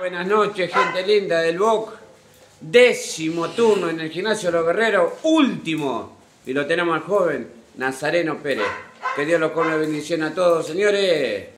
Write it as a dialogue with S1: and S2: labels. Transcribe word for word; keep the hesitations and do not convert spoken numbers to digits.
S1: Buenas noches, gente linda del B O C. Décimo turno en el Gimnasio Los Guerreros, último. Y lo tenemos al joven Nazareno Pérez. Que Dios los colme bendición a todos, señores.